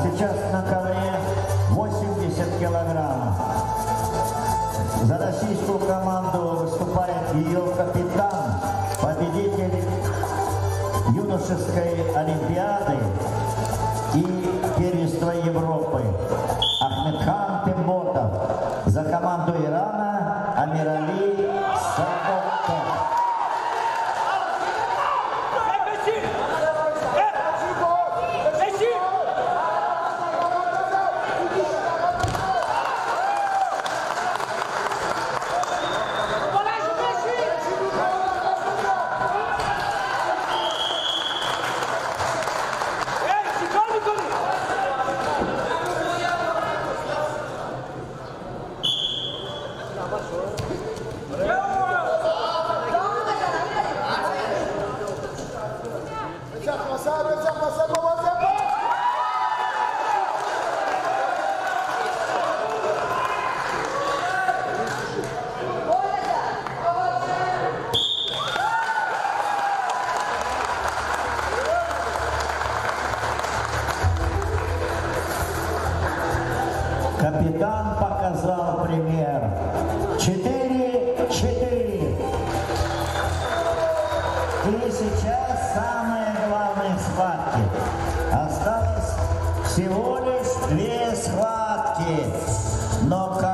сейчас на ковре 80 килограмм. За российскую команду выступает ее капитан, победитель юношеской олимпиады и первенства Европы Ахмедхан Темботов. За команду Ирана Амирали Сабокко. Капитан показал пример. 4-4. И сейчас самые главные схватки. Осталось всего лишь 2 схватки. Но